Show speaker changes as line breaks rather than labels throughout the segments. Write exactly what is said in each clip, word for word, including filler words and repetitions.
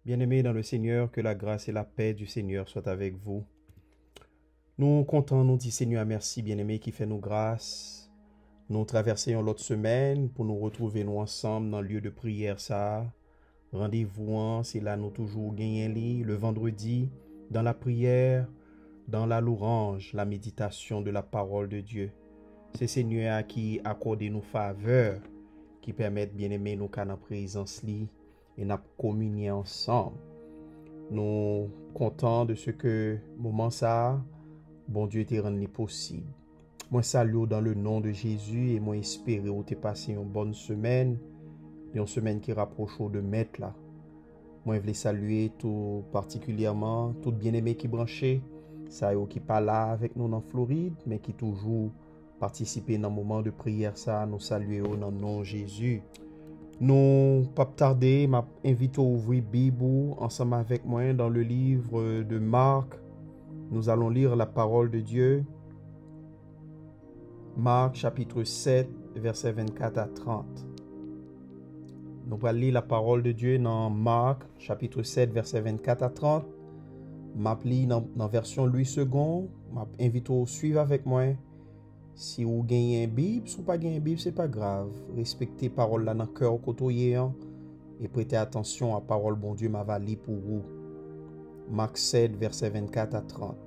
Bien-aimés dans le Seigneur, que la grâce et la paix du Seigneur soient avec vous. Nous comptons, nous dit Seigneur, merci, bien-aimés, qui fait nous grâce. Nous traversons l'autre semaine pour nous retrouver nous ensemble dans le lieu de prière, ça. Rendez-vous, c'est là nous toujours gagnons le vendredi, dans la prière, dans la louange, la méditation de la parole de Dieu. C'est Seigneur qui accorde nos faveurs, qui permettent, bien-aimés, nous qu'à la présence li et nous communier ensemble. Nous contents de ce que moment ça, bon Dieu t'est rendu possible. Moi salue dans le nom de Jésus et moi espérer ou t'es passé une bonne semaine, une semaine qui rapproche de maître là. Moi je voulais saluer tout particulièrement tout bien-aimé qui branché, ça y est qui pas là avec nous en Floride, mais qui toujours participer dans le moment de prière ça, nous saluer dans le nom de Jésus. Nous, pas tarder, m'invite à ouvrir Bible ensemble avec moi dans le livre de Marc. Nous allons lire la parole de Dieu. Marc chapitre sept, versets vingt-quatre à trente. Nous allons lire la parole de Dieu dans Marc chapitre sept, versets vingt-quatre à trente. M'appli dans la version Louis second. M'invite à suivre avec moi. Si vous gagnez une Bible, si vous pas gagnez une Bible, ce n'est pas grave. Respectez la parole là dans le cœur côtoyer et prêtez attention à la parole bon Dieu m'a valé pour vous. Marc sept, versets vingt-quatre à trente.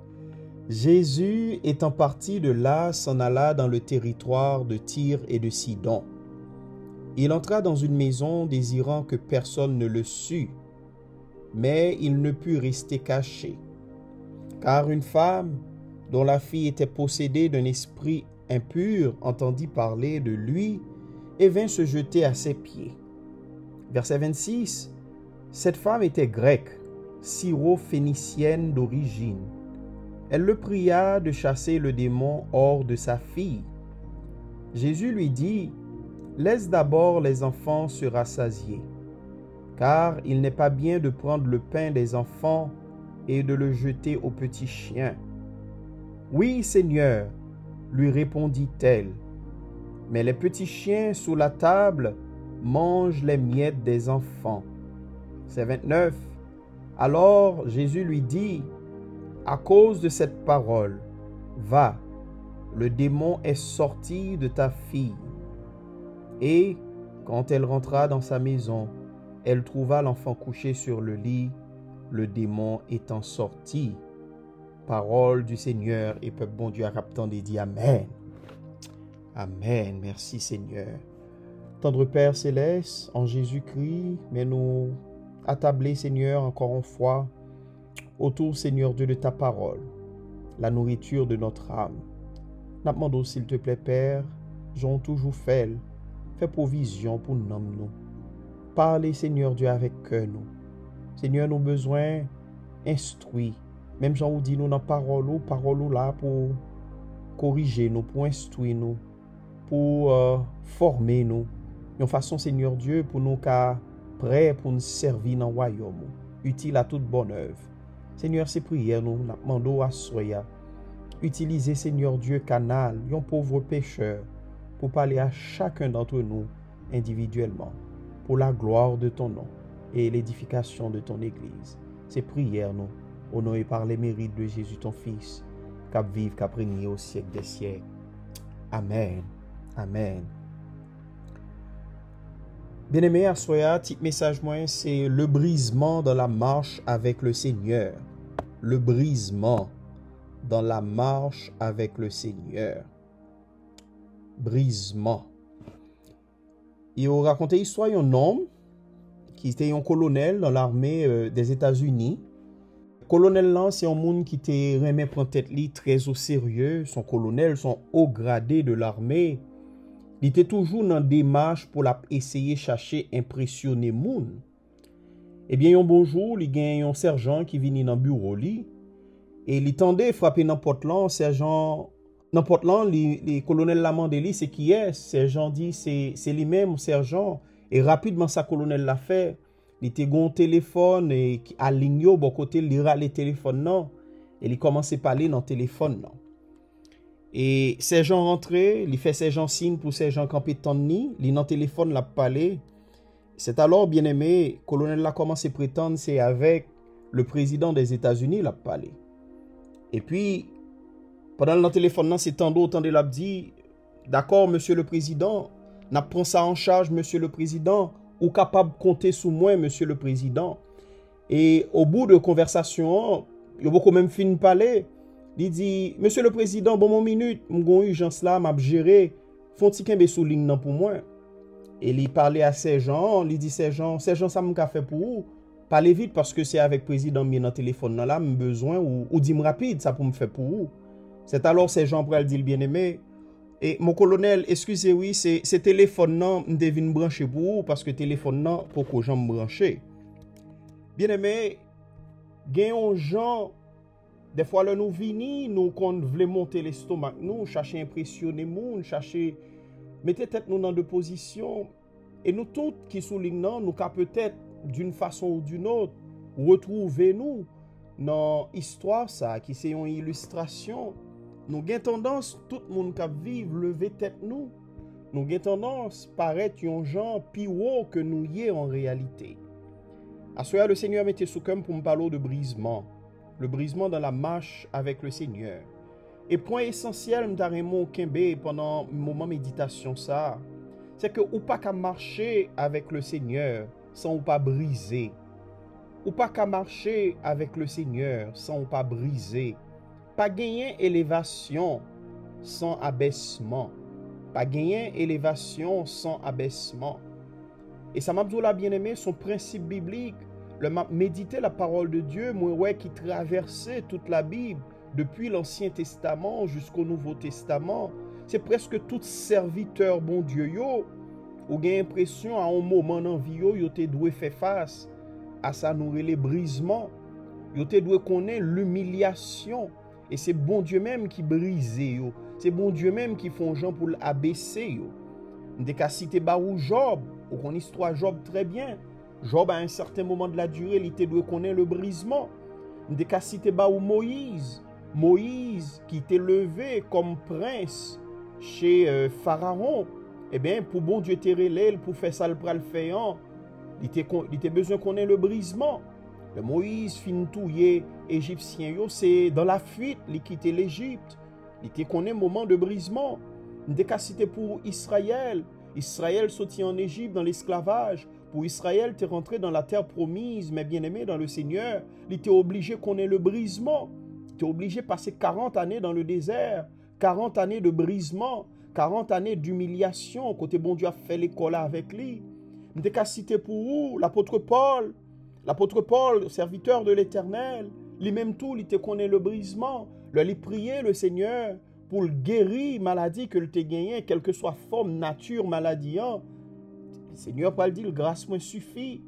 Jésus, étant parti de là, s'en alla dans le territoire de Tyr et de Sidon. Il entra dans une maison désirant que personne ne le sût, mais il ne put rester caché, car une femme dont la fille était possédée d'un esprit impur, entendit parler de lui et vint se jeter à ses pieds. Verset vingt-six. Cette femme était grecque, syro-phénicienne d'origine. Elle le pria de chasser le démon hors de sa fille. Jésus lui dit, « Laisse d'abord les enfants se rassasier, car il n'est pas bien de prendre le pain des enfants et de le jeter aux petits chiens. » « Oui, Seigneur, lui répondit-elle, mais les petits chiens sous la table mangent les miettes des enfants. » C'est vingt-neuf. Alors Jésus lui dit, « À cause de cette parole, va, le démon est sorti de ta fille. » Et quand elle rentra dans sa maison, elle trouva l'enfant couché sur le lit, le démon étant sorti. Parole du Seigneur et peuple bon Dieu à raptant des dit Amen. Amen. Merci Seigneur. Tendre Père Céleste, en Jésus-Christ, mais nous attabler Seigneur encore une fois autour Seigneur Dieu de ta parole, la nourriture de notre âme. Nous demandons s'il te plaît Père, j'en toujours fait, fais provision pour nous nous. Parlez Seigneur Dieu avec cœur nous. Seigneur, nous besoin instruire. Même Jean vous dit nous dans parole ou parole là pour corriger nous, pour instruire nous, pour euh, former nous. De façon Seigneur Dieu pour nous qu'à prêt pour nous servir dans le royaume, utile à toute bonne œuvre. Seigneur, c'est prière nous, nous demandons à soya. Utilisez Seigneur Dieu canal, un pauvre pécheur, pour parler à chacun d'entre nous individuellement, pour la gloire de ton nom et l'édification de ton Église. C'est prière nous. Honoré par les mérites de Jésus ton Fils, cap vive, cap régner au siècle des siècles. Amen. Amen. Bien-aimé, à soya, petit message moi, c'est le brisement dans la marche avec le Seigneur. Le brisement dans la marche avec le Seigneur. Brisement. Il a raconté l'histoire d'un homme qui était un colonel dans l'armée euh, des États-Unis. Colonel là, c'est un monde qui te remet prendre tête li très au sérieux. Son colonel, son haut gradé de l'armée, il était toujours dans démarche pour la essayer chercher impressionner moun. Eh bien, un bonjour, il y a un sergent qui vient dans le bureau li et il tendait frapper dans porte là, sergent dans porte là, le colonel l'a demandé li c'est qui est, sergent dit c'est c'est lui-même sergent et rapidement sa colonel l'a fait. Il était gon téléphone et à ligne au bon côté il lira les téléphones non et il commence à parler dans téléphone non. Et sergent rentré, il fait sergent signe pour sergent campé tandis, il dans téléphone l'a parlé C'est alors, bien aimé, colonel a commencé à prétendre, c'est avec le président des États-Unis, il a parlé. Et puis, pendant le téléphone, c'est tant d'autres, il a dit, d'accord, monsieur le président, n'a pris ça en charge, monsieur le président, ou capable de compter sous moi, monsieur le président. Et au bout de conversation, il y a beaucoup même fin de parler. Il dit, monsieur le président, bon, mon minute, mon urgence là, m'a géré, font-ils qu'un sous ligne pour moi. Et il parlait à ces gens, il dit, ces gens, ces gens, ça m'a fait pour vous. Parlez vite parce que c'est avec le président mis dans le téléphone là, j'ai besoin, ou, ou dis-moi rapide, ça pour me faire pour vous. C'est alors ces gens pour le dire, bien aimé. Et mon colonel, excusez oui, c'est ce téléphone là, je devais me brancher pour vous parce que téléphone là, pour que j'en me brancher. Bien aimé, gagnons gens, des fois là nous vini, nous qu'on voulait monter l'estomac, nous chercher impressionner moun, chercher mettez tête nous dans deux positions et nous tous qui soulignons nous qu'à peut-être d'une façon ou d'une autre retrouver nous dans l'histoire ça qui c'est une illustration. Nous avons tendance, tout le monde qui vit, lever tête nous. Nous avons tendance à paraître un gens plus haut que nous y est en réalité. À ce moment, le Seigneur mettait sous cœur pour me parler de brisement. Le brisement dans la marche avec le Seigneur. Et point essentiel, m'taremo kembe pendant le moment méditation ça, c'est que ou pas qu'à marcher avec le Seigneur sans ou pas briser. Ou pas qu'à marcher avec le Seigneur sans ou pas briser. Pas gagner élévation sans abaissement. Pas gagner élévation sans abaissement. Et ça m'a dit là bien aimé, son principe biblique, le m'a méditer la parole de Dieu, moi ouais qui traversait toute la Bible depuis l'Ancien Testament jusqu'au Nouveau Testament. C'est presque tout serviteur bon Dieu yo, ou gain impression à un moment dans vie yo, yo te doué faire face à ça nourrir les brisements. Yo te doué connaître l'humiliation. Et c'est bon Dieu même qui brise yo. C'est bon Dieu même qui font gens pour l'abaisser yo. Dès qu'à citer Barou Job, ou qu'on histoire Job très bien. Job à un certain moment de la durée, il était doué connaître le brisement. Dès qu'à citer Barou Moïse, Moïse qui était levé comme prince chez euh, Pharaon, eh bien pour bon Dieu te relève pour faire ça le pral faire, il était il était besoin connaître le brisement. Le Moïse fin touye égyptien yo, c'est dans la fuite, il quitté l'Égypte. Il était connaît moment de brisement. Dès qu'à citer pour Israël, Israël sorti en Égypte dans l'esclavage. Pour Israël, tu es rentré dans la terre promise, mais bien aimé dans le Seigneur, il était obligé qu'on ait le brisement. Tu es obligé de passer quarante années dans le désert, quarante années de brisement, quarante années d'humiliation, côté bon Dieu a fait l'école avec lui. Dès qu'à citer pour vous, l'apôtre Paul, L'apôtre Paul, serviteur de l'Éternel, lui-même tout, il te connaît le brisement. Il priait le Seigneur pour le guérir maladie que le te gagné, quelle que soit forme, nature, maladie. Hein. Le Seigneur Paul dit, grâce moi suffit.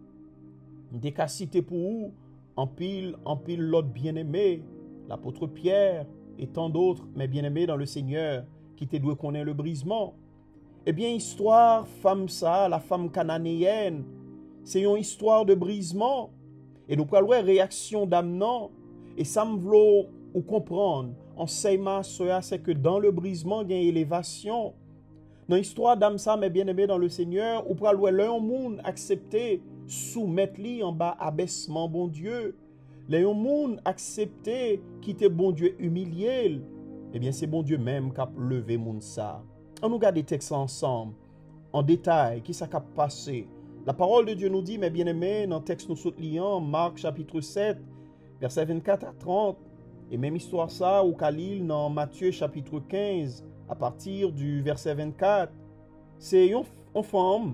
Des cas cités pour vous, en pile, en pile l'autre bien-aimé, l'apôtre Pierre et tant d'autres, mais bien-aimés dans le Seigneur, qui te doit connaître le brisement. Eh bien, histoire, femme ça, la femme cananéenne, c'est une histoire de brisement. Et nous prenons une réaction d'amenant. Et ça me veut ou comprendre. Enseignement, c'est que dans le brisement, il y a une élévation. Dans l'histoire d'âme, ça, mes bien-aimés dans le Seigneur, ou prenons l'un monde accepter, soumettre lui en bas abaissement, bon Dieu. L'un monde accepter, quitter bon Dieu, humilier. Eh bien, c'est bon Dieu même qui a levé monde ça. On nous regarde les textes ensemble, en détail, qui ça a passé. La parole de Dieu nous dit, mes bien-aimés, dans le texte nous soutenons, Marc chapitre sept, versets vingt-quatre à trente, et même histoire ça, au Khalil, dans Matthieu chapitre quinze, à partir du verset vingt-quatre, c'est une, une femme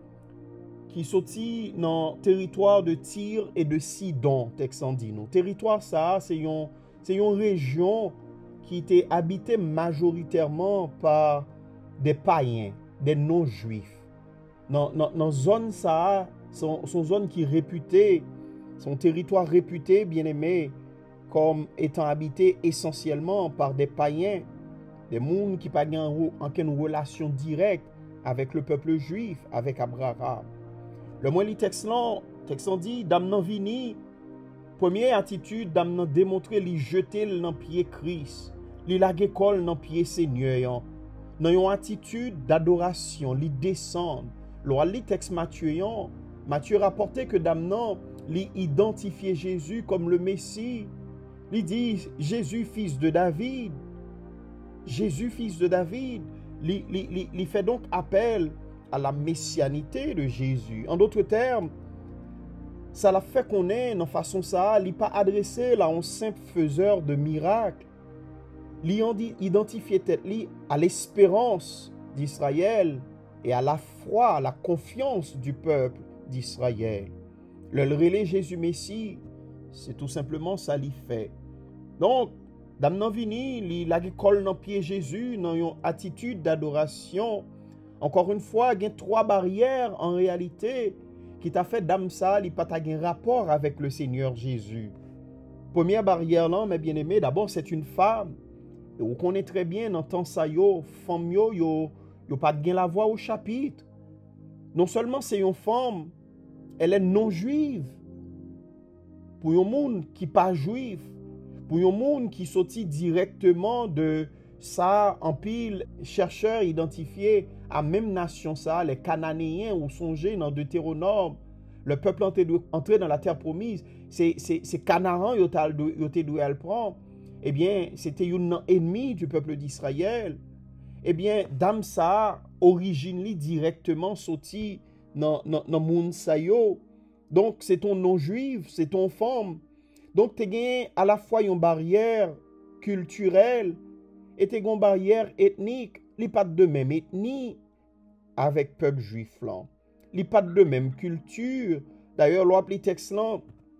qui sortit dans le territoire de Tyr et de Sidon, texte en dit nous. Territoire ça, c'est une, c'est une région qui était habitée majoritairement par des païens, des non-juifs. Dans la zone ça, son, son zone qui est réputée, son territoire réputé, bien aimé, comme étant habité essentiellement par des païens, des mondes qui n'ont pas aucune relation directe avec le peuple juif, avec Abraham. Le moins les textes là, texte dit, d'amenant vini, première attitude d'amenant démontrer les jeter dans pied Christ, les laguer col dans pied Seigneur, dans une attitude d'adoration, les descendre. Lors les textes Matthieu, Matthieu rapportait que Damnan lui identifiait Jésus comme le Messie. Il dit Jésus, fils de David. Jésus, fils de David. Il, il, il fait donc appel à la messianité de Jésus. En d'autres termes, ça l'a fait qu'on est, en façon ça, il n'est pas adressé là, à un simple faiseur de miracles. Il identifiait à l'espérance d'Israël et à la foi, à la confiance du peuple d'Israël. Le relais Jésus Messie, c'est tout simplement ça qu'il fait. Donc, Damnan vini, il a l'école dans pied Jésus, dans une attitude d'adoration. Encore une fois, il y a trois barrières en réalité qui t'a fait Dam ça, il pas un rapport avec le Seigneur Jésus. Première barrière là, mes bien-aimés, d'abord c'est une femme. Et vous connaissez très bien dans temps ça yo, femme yo, yo, yo pas de la voix au chapitre. Non seulement c'est une femme, elle est non juive. Pour un monde qui pas juif, pour un monde qui sortit directement de ça en pile chercheurs identifiés à même nation ça, les Cananéens ou songez dans Deutéronome, le peuple entré dans la terre promise, c'est Canaan yo te doué le prendre. Eh bien, c'était un ennemi du peuple d'Israël. Eh bien, Dam ça, origine li directement sorti dans le monde sa yo. Donc, c'est ton non-juif, c'est ton femme. Donc, tu as à la fois une barrière culturelle et tu as une barrière ethnique. Il n'y a pas de même ethnie avec le peuple juif là. Il n'y a pas de même culture. D'ailleurs, l'on appelle texte là,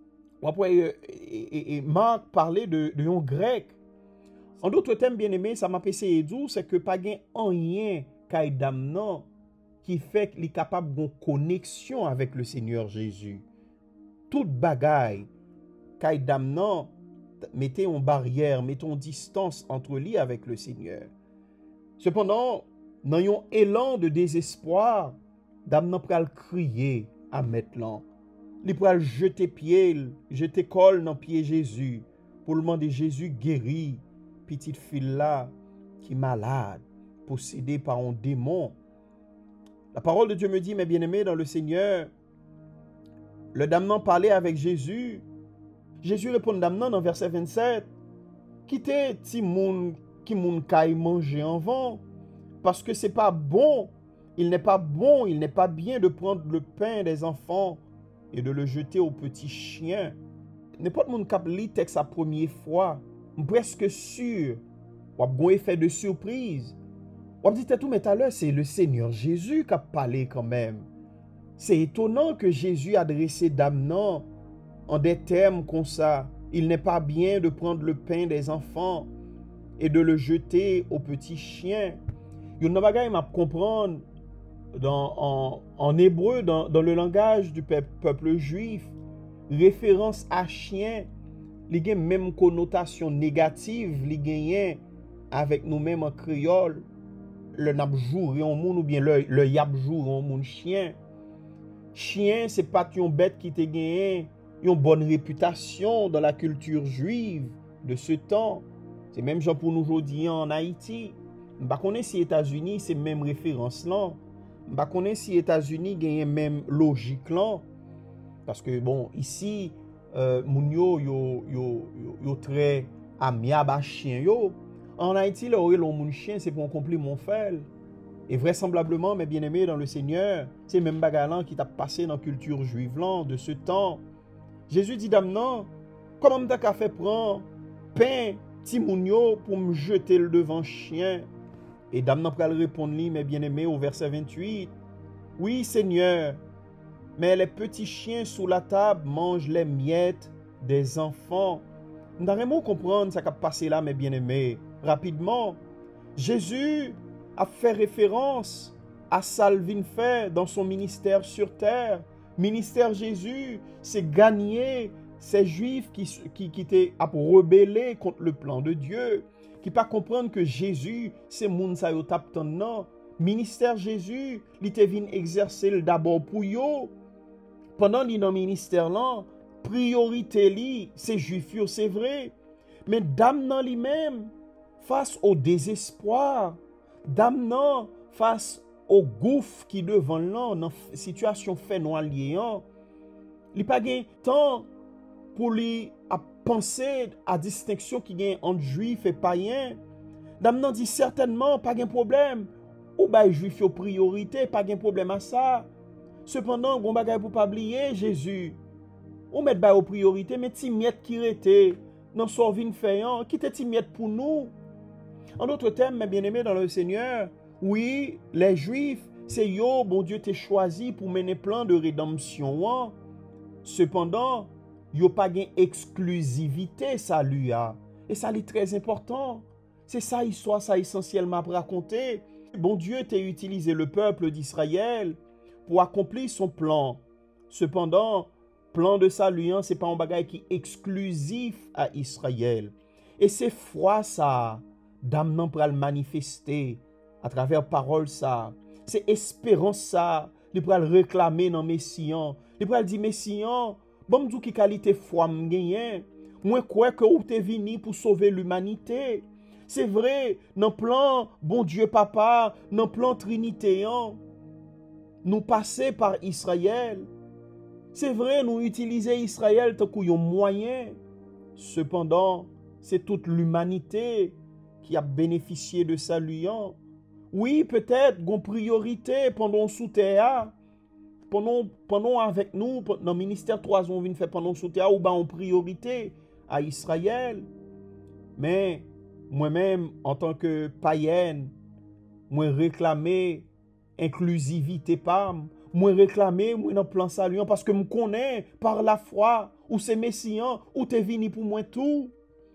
et, et Marc parlait de, de un grec. En d'autres termes, bien aimé, ça m'a essayé de dire, c'est que pas gain rien qu'à Damnan qui fait qu'il est capable d'une connexion avec le Seigneur Jésus. Toute bagaille qu'à Damnan, mettez une barrière, mettez une distance entre lui avec le Seigneur. Cependant, dans un élan de désespoir, Damnan pral crier à Metlan. Il pral jeter pied, jeter col dans pied Jésus pour le demander Jésus guéri petite fille là qui est malade, possédée par un démon. La parole de Dieu me dit, mes bien-aimés dans le Seigneur, le Damnan parlait avec Jésus. Jésus répond Damnan dans verset vingt-sept, quittez ti moun qui moun kay manger en vent, parce que c'est pas bon, il n'est pas bon, il n'est pas bien de prendre le pain des enfants et de le jeter aux petits chiens. N'importe moun kap li texte la première fois, presque sûr, ou a un effet de surprise. On dit tout, mais tout à l'heure, c'est le Seigneur Jésus qui a parlé quand même. C'est étonnant que Jésus adressait Damnan en des termes comme ça. Il n'est pas bien de prendre le pain des enfants et de le jeter aux petits chiens. Il y a un m'a comprendre dans, en, en hébreu, dans, dans le langage du peuple, peuple juif, référence à chien, il y a même connotation négative, il y a avec nous-mêmes en créole. Le nabjour en moun ou bien le, le yabjour en moun chien. Chien, c'est pas une bête qui te gagné une bonne réputation dans la culture juive de ce temps. C'est même genre pour nous aujourd'hui en Haïti. Je ne connais pas si les États-Unis c'est même référence là. Je ne connais pas si les États-Unis gagnent même logique là. Parce que bon, ici, euh, moun yo yo yo yo, yo très amiable à chien yo. En Haïti, le oré mon chien, c'est pour un compliment fait. Et vraisemblablement, mes bien-aimés dans le Seigneur, c'est même bagalan qui t'a passé dans la culture juive là, de ce temps. Jésus dit Damnan, comment t'as fait prendre pain, timounio pour me jeter le devant chien? Et Damnan pral répondre lui, mes bien-aimés, au verset vingt-huit. Oui, Seigneur, mais les petits chiens sous la table mangent les miettes des enfants. Nous devons comprendre ce qui a passé là, mes bien-aimés. Rapidement, Jésus a fait référence à Salvin fait dans son ministère sur terre. Ministère Jésus, c'est gagner ces juifs qui, qui, qui étaient à rebeller contre le plan de Dieu, qui pas comprendre que Jésus, c'est moun sa yo tap tan nan. Ministère Jésus, il te vin exercer d'abord pour yo. Pendant li nan ministère là, priorité li, c'est juif yo, c'est vrai. Mais Damnan lui-même, face au désespoir, Damnan face au gouffre qui devant là, dans la situation fait noir lié, il n'y a pas de temps pour lui à penser à distinction qui gagne entre juifs et païens. Damnan dit certainement pas de problème. Ou bah juif en priorité, pas de problème à ça. Cependant, gon bagay pour pas oublier Jésus. Ou met ba aux priorité, mais ti miette qui rete dans son vin fayan, qui te ti miette pour nous. En d'autres termes, mes bien-aimés dans le Seigneur, oui, les Juifs, c'est yo, bon Dieu t'es choisi pour mener plan de rédemption. Hein? Cependant, yo pas gain exclusivité ça lui a. Et ça est très important. C'est ça histoire ça essentiellement à raconter. Bon Dieu t'a utilisé le peuple d'Israël pour accomplir son plan. Cependant, plan de salut, ce n'est pas un bagage qui est exclusif à Israël. Et c'est foi ça, d'amenant pour le manifester à travers parole ça. C'est espérance ça, de pour le réclamer dans Messian. De pour le dire Messian, bon m'dou qui qualité foi m'gagne. Moi crois que ou t'es venu pour sauver l'humanité. C'est vrai, dans le plan bon Dieu papa, dans le plan Trinité, nous passer par Israël. C'est vrai, nous utilisons Israël tant qu'un moyen. Cependant, c'est toute l'humanité qui a bénéficié de salut. Oui, peut-être, une priorité pendant sous terre. Pendant, pendant avec nous, dans le ministère trois ans, on vient faire pendant sous terre, ou bien en priorité à Israël. Mais moi-même, en tant que païenne, moi réclamer inclusivité par moi réclamer moi dans plan salut parce que me connais par la foi ou c'est messian ou t'es venu pour moi tout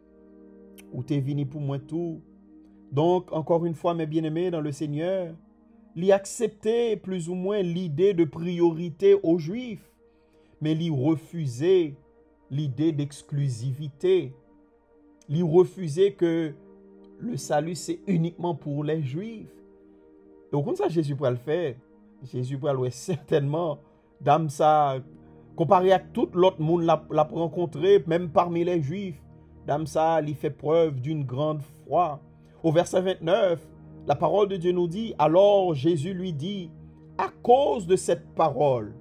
ou t'es venu pour moi tout. Donc encore une fois mes bien-aimés dans le Seigneur, l'y accepter plus ou moins l'idée de priorité aux Juifs, mais l'y refuser l'idée d'exclusivité, l'y refuser que le salut c'est uniquement pour les Juifs. Donc comme ça Jésus pourra le faire. Jésus pourra le certainement dame ça comparé à tout l'autre monde l'a, l'a rencontré même parmi les Juifs. Dame ça il fait preuve d'une grande foi. Au verset vingt-neuf, la parole de Dieu nous dit, alors Jésus lui dit, à cause de cette parole,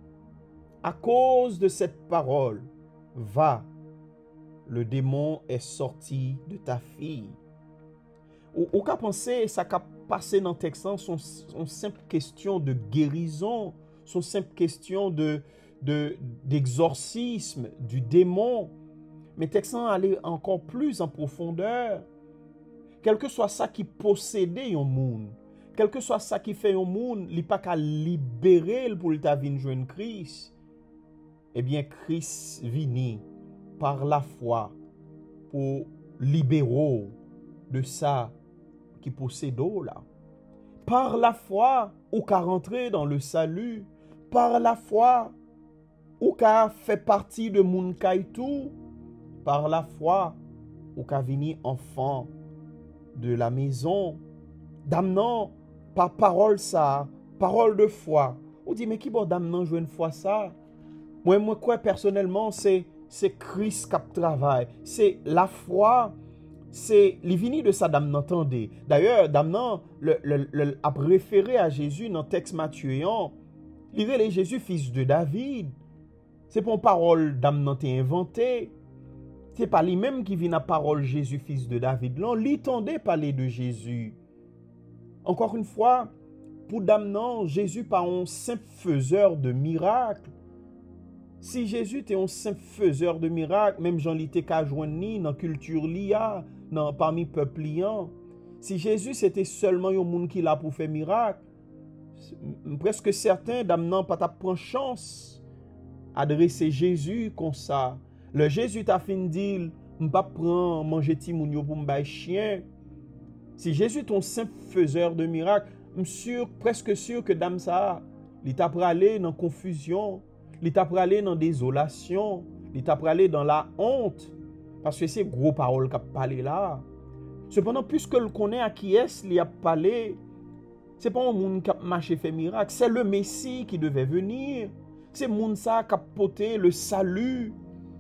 à cause de cette parole, va, le démon est sorti de ta fille. Ou, ou qu'à penser, ça qu'a passé dans le texte, sont, sont simple question de guérison, sont simple question de, de, d'exorcisme du démon. Mais le texte allait encore plus en profondeur. Quel que soit ça qui possédait un monde, quel que soit ça qui fait un monde, il n'y a pas qu'à libérer pour ta vie joindre Christ. Eh bien, Christ vini par la foi pour libérer de ça qui possède là. Par la foi, ou qu'à rentrer dans le salut, par la foi, ou qu'à fait partie de moun kaitou, par la foi, ou qu'à venir enfant de la maison, damnan, par parole ça, parole de foi. Ou dit, mais qui bon damnan joue une foi ça? Moi, moi, quoi, personnellement, c'est, c'est Christ qui travaille. C'est la foi. C'est l'ivini de ça, dame n'entendez. D'ailleurs, dame non, le, le, le, a référé à Jésus dans le texte Matthieu. Il est Jésus, fils de David. C'est pour une parole dame non t'est inventé. C'est pas lui-même qui vient à parole Jésus, fils de David. Non, l'entendait parler de Jésus. Encore une fois, pour dame non, Jésus pas un simple faiseur de miracles. Si Jésus était un simple faiseur de miracles, même Jean l'était qu'à joindre ni dans la culture lia, dans parmi peuple liant. Si Jésus c'était seulement un monde qui l'a pour faire miracle, presque certain d'amenant pas ta prendre chance adresser Jésus comme ça. Le Jésus t'a fin dire, m'pas prendre manger ti moun yo pour m'bay chien. Si Jésus est un simple faiseur de miracles, je suis sûr, presque sûr que dame ça, il t'a aller dans confusion. Il t'a pralé dans désolation, il t'a pralé dans la honte, parce que c'est gros paroles qu'a parlé là. Cependant, puisque le connaît à qui est-ce qu'il a parlé, c'est pas un monde qui a marché fait miracle, c'est le Messie qui devait venir. C'est monde ça qui a porté le salut.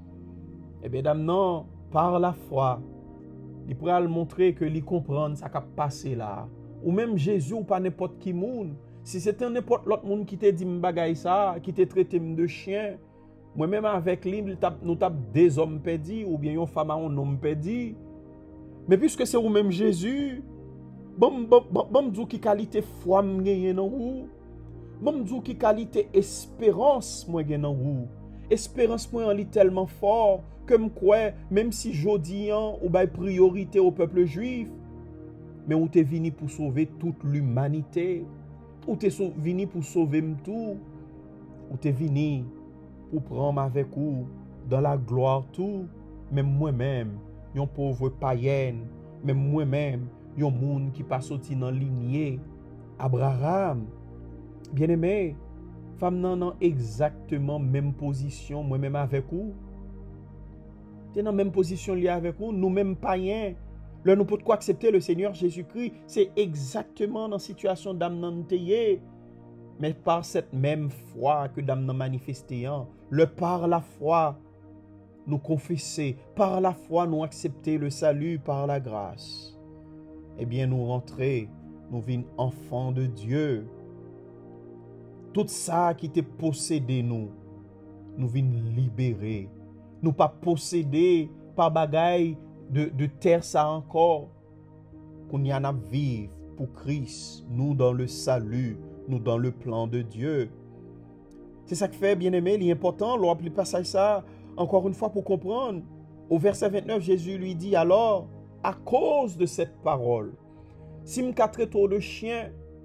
Eh bien, dame non, par la foi, il pourra le montrer que il comprend ça qui a passé là. Ou même Jésus ou pas n'importe qui monde. Si c'était n'importe l'autre monde qui te dit m'bagay ça, qui te traité de chien, moi-même avec lui, nous tap des hommes perdus, ou bien une femme à un homme perdu. Mais puisque c'est vous-même Jésus, bon, bon, bon, bon, bon, qui qualité foi m'gagne dans vous. Bon, bon, qui qualité espérance moi gagne dans vous. Espérance moi en lit tellement fort, comme quoi, même si jodi an, ou bay priorité au peuple juif, mais ou t'es venu pour sauver toute l'humanité. Ou t'es venu pour sauver tout. Ou t'es venu pour prendre avec vous dans la gloire tout. Même moi-même, yon pauvre païen, même moi-même, yon moun qui pas sorti dans lignée. Abraham, bien-aimé, femme nan nan exactement même position, moi-même avec vous. T'es dans même position liée avec vous, nous-mêmes païens. Là, nous pouvons accepter le Seigneur Jésus-Christ. C'est exactement dans la situation d'Amnan Teye. Mais par cette même foi que d'Amnan manifesté, le par la foi, nous confesser, par la foi, nous accepter le salut par la grâce. Eh bien, nous rentrer, nous vînes enfants de Dieu. Tout ça qui était possédé nous, nous vînes libérer. Nous pas posséder par bagaille de, de terre ça encore. Qu'on y en a vivre pour Christ, nous dans le salut, nous dans le plan de Dieu. C'est ça que fait, bien-aimé, l'important, l'on appelle pas ça, ça, encore une fois pour comprendre. Au verset vingt-neuf, Jésus lui dit alors, à cause de cette parole, si me traite de chien,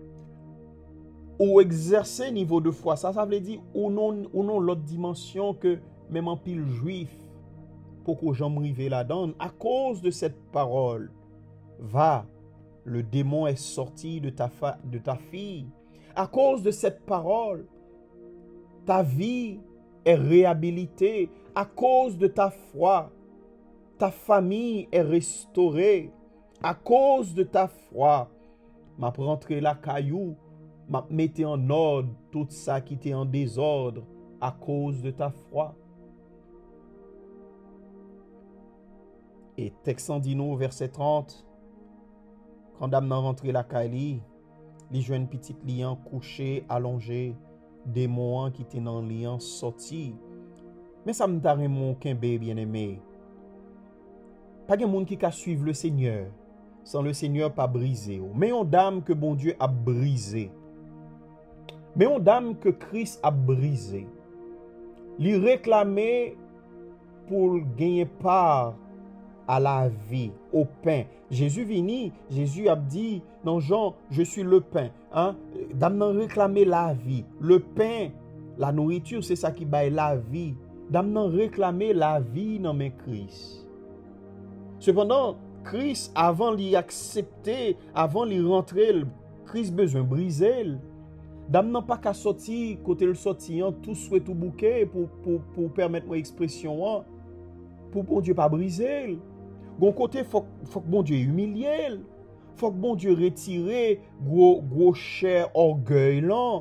ou exercer niveau de foi, ça, ça veut dire, ou non, ou non l'autre dimension que même en pile juif, pour que j'en rive là-dedans, à cause de cette parole, va, le démon est sorti de ta, fa, de ta fille. À cause de cette parole, ta vie est réhabilitée. À cause de ta foi, ta famille est restaurée. À cause de ta foi, m'a rentré la caillou, m'a metté en ordre tout ça qui était en désordre à cause de ta foi. Et texte dit nous, verset trente, quand dame n'a rentré la caille, li jwenn petite lian couché, allongé, démon qui était dans lian sorti. Mais ça me t'a mon kembe bien-aimé. Pas gen moun qui ka suivre le Seigneur sans le Seigneur pas briser. Mais on dame que bon Dieu a brisé. Mais on dame que Christ a brisé. Li réclamer pour gagner part à la vie, au pain. Jésus vini, Jésus a dit, dans Jean, je suis le pain. Hein? Dame nan réclamer la vie. Le pain, la nourriture, c'est ça qui baille la vie. Dame nan réclamer la vie dans mes Christ. Cependant, Christ, avant l'y accepter, avant l'y rentrer, Christ besoin briser. Dame nan pas qu'à sortir, côté le sortir, tout souhait tout bouquet pour, pour, pour permettre mon expression, pour bon Dieu pas briser. Gon côté faut faut que bon Dieu humilier, faut que bon Dieu retirer gros gros cher orgueil là.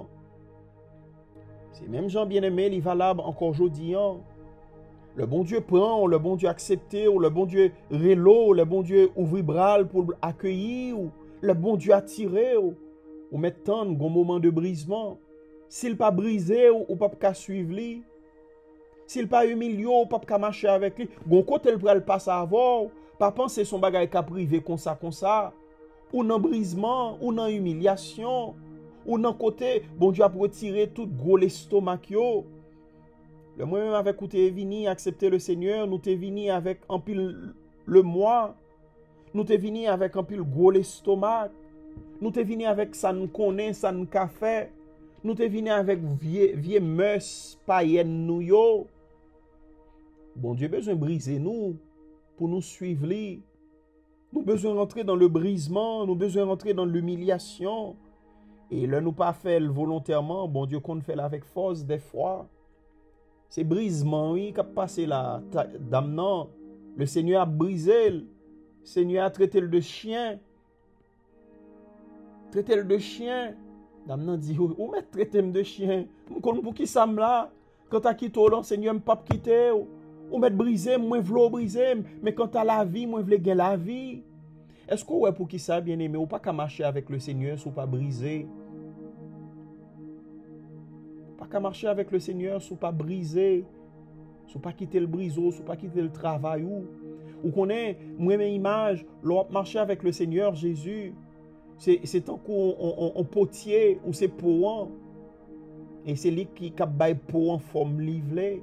C'est même Jean bien-aimé, il valable encore aujourd'hui. Le bon Dieu prend, le bon Dieu accepter, le bon Dieu relo, le bon Dieu ouvrir bras pour accueillir, le bon Dieu attirer ou mettre tant un moment de brisement. S'il pas brisé ou pas qu'à suivre lui. S'il pas humilié ou pas qu'à marcher avec lui. Gon côté le pral pas savoir, pas penser son bagage qu'a privé comme ça comme ça. Ou dans brisement, ou dans humiliation, ou dans côté bon Dieu a retirer tout gros l'estomac yo. Le moi-même avec où t'es venu accepter le Seigneur, nous t'es venu avec un pile le moi. Nous t'es venu avec un pile gros l'estomac. Nous t'es venu avec ça nous connaît, ça nous café. Nous t'es venu avec vieux vieux mœurs païennes nous yo. Bon Dieu besoin briser nous pour nous suivre lui. Nous besoin rentrer dans le brisement, nous besoin rentrer dans l'humiliation. Et là nous pas fait volontairement, bon Dieu qu'on fait avec force des fois. C'est brisement oui qui a passé là, damnant. Le Seigneur a brisé, le Seigneur a traité le de chien. Traité le de chien. Damnant dit ou met traité de chien. M'konn pour qui ça là quand t'as quitté le Seigneur me pas quitter. Ou mettre briser, moi v'lo briser, mais quand t'as la vie, moi v'le gen la vie. Est-ce que ouais pour qui ça bien aimé ou pas qu'à marcher avec le Seigneur ou pas briser? qu'à marcher avec le Seigneur, sous pas briser, sous pas quitter le briseau, sous pas quitter le travail ou ou connaît moi mes images, l'on marcher avec le Seigneur Jésus. C'est c'est tant qu'on on, on, on potier ou c'est poant. Et c'est lui qui cap bail pour en forme livrée.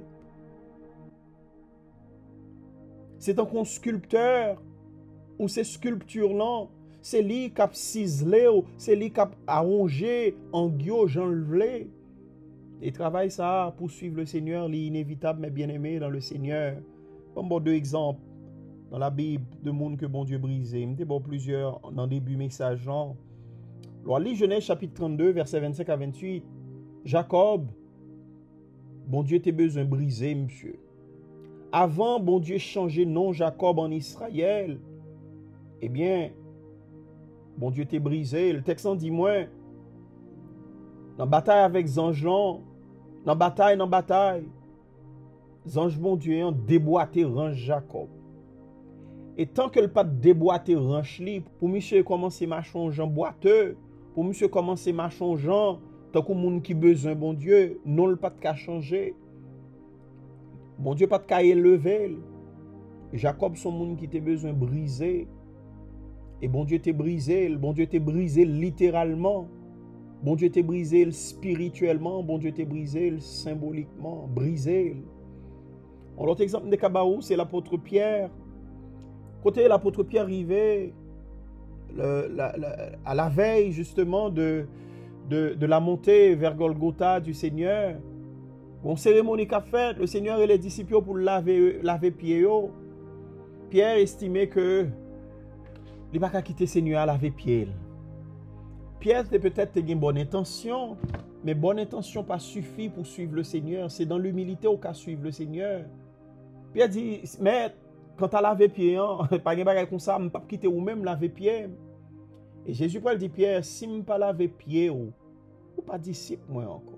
C'est tant qu'on sculpteur ou c'est sculpture là, c'est lui qui a ciselé, c'est lui qui a arrangé en guillot j'enlevé. Et travail ça pour suivre le Seigneur, l'inévitable mais bien-aimé dans le Seigneur. Comme bon deux exemples dans la Bible de monde que bon Dieu brisé. M'était bon plusieurs dans début message. Loi lit Genèse chapitre trente-deux verset vingt-cinq à vingt-huit. Jacob, bon Dieu t'es besoin briser monsieur. Avant bon Dieu changer nom Jacob en Israël. Eh bien, bon Dieu t'es brisé. Le texte en dit moins. Dans bataille avec Zangelan, dans bataille, dans bataille, Zange bon Dieu ont déboîté range Jacob. Et tant que le pas déboîté range li, pour monsieur commencer marchon Jean boiteux, pour monsieur commencer marchon Jean, tant que moun qui besoin bon Dieu, non le pas de ka changer. Bon Dieu pas de ka élever. Jacob son moun qui te besoin briser. Et bon Dieu t'est brisé, bon Dieu t'est brisé littéralement. Bon Dieu t'est brisé spirituellement, bon Dieu t'est brisé symboliquement, brisé. Un autre exemple de Kabaou, c'est l'apôtre Pierre. Côté l'apôtre Pierre arrivé le, la, la, à la veille justement de, de, de la montée vers Golgotha du Seigneur. Bon cérémonie qu'a faite, le Seigneur et les disciples pour laver laver pieds. Pierre estimait que il n'a pas quitter le Seigneur à laver pieds. Pierre était peut-être une bonne intention, mais bonne intention pas suffit pour suivre le Seigneur. C'est dans l'humilité au cas suivre le Seigneur. Pierre dit, mais quand tu as lavé pied, hein, pas de bagage comme ça, je ne peux pas quitter ou même laver pied. Et Jésus Paul dit, Pierre, si je ne peux pas laver pied, ou, ou pas disciple moi encore.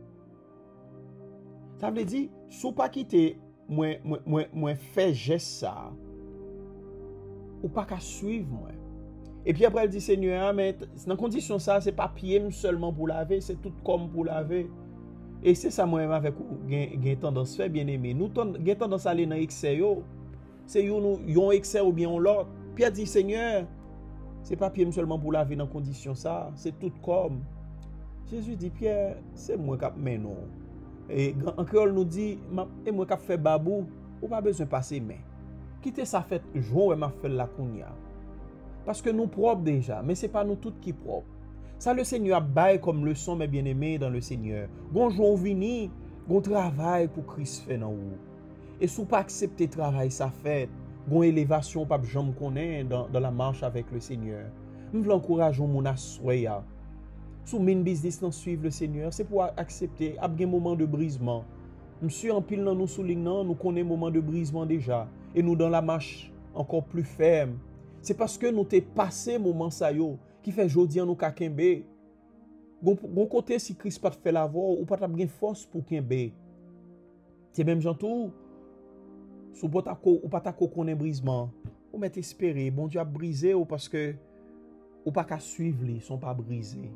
Ça veut dire, si je ne peux pas quitter, moi, moi, moi, moi fais geste ça, ou pas qu'à suivre moi. Et puis après, elle dit, Seigneur, mais dans condition ça, c'est pas pied seulement pour laver, c'est tout comme pour laver. Et c'est ça, moi, avec vous, j'ai tendance à faire, bien aimé. Nous, j'ai tendance à aller dans l'excès. C'est un excès ou bien l'autre. Puis elle dit, Seigneur, c'est pas pied seulement pour laver dans condition ça, c'est tout comme. Jésus dit, Pierre, c'est moi qui mets non. Et en créole nous dit, et moi qui fait babou, ou pas besoin de passer main. Quittez ça fait jour et m'a fait la kounya. Parce que nous propres déjà, mais ce n'est pas nous toutes qui propres. Ça, le Seigneur baille comme leçon, mes bien-aimés, dans le Seigneur. Gonjou vini, gon travail pour Christ fait dans vous. Et si vous pas accepter travail ça fait, gon élévation pas jamais connaît dans, dans la marche avec le Seigneur. Nous voulons encourager mon assoya. Sous min business dans suivre le Seigneur, c'est pour accepter à un moment de brisement. Monsieur en pile dans nous soulignant, nous connaissons moment de brisement déjà et nous dans la marche encore plus ferme. C'est parce que nous t'es passé moment ça yo qui fait jodi an nous ka kembe. Gon côté si Christ pas fait la voix ou pas ta bien force pour kembe. C'est même jantou sous pas ou pas ta connaît brisement. Ou met espérer bon Dieu a brisé ou parce que ou pas qu'à suivre li sont pas brisés.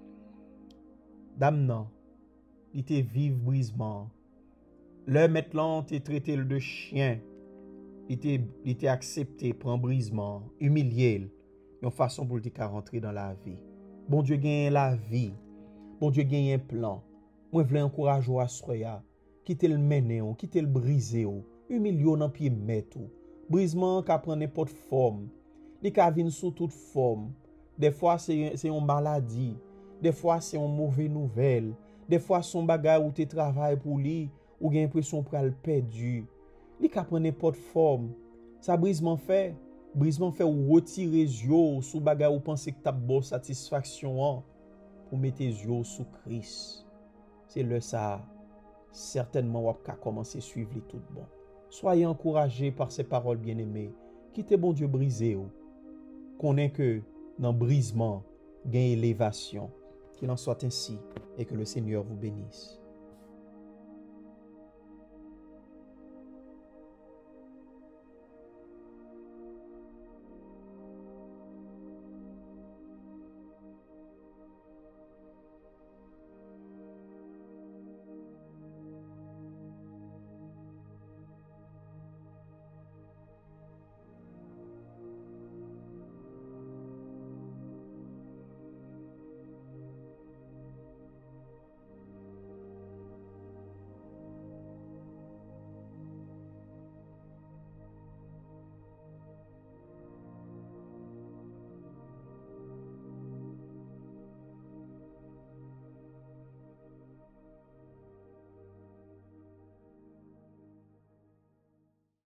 Dame non. Il te vive brisement. Le maintenant t'es traité de chien. Il était accepté, prend brisement, humilié, une façon pour le rentrer dans la vie. Bon Dieu gagne la vie. Bon Dieu gagne un plan. Moi, je veux encourager à soya, quitter le mener, quitter le briser, humilier dans pied mettre. Brisement qui prend n'importe forme. Il peut venir sous toute forme. Des fois, c'est une maladie. Des fois, c'est une mauvaise nouvelle. Des fois, son bagage où tu travailles pour lui, ou tu as l'impression de le perdu. Il peut prendre n'importe forme. Ça brisement fait. Brisement fait ou retirer les yeux sous bagage ou penser que tu as bonne satisfaction pour mettre les yeux sous Christ. C'est le ça. Certainement, on va commencer à suivre les tout bon. Soyez encouragés par ces paroles bien-aimées. Quittez bon Dieu brisé. Connaissez que dans le brisement, il y a une élévation. Qu'il en soit ainsi et que le Seigneur vous bénisse.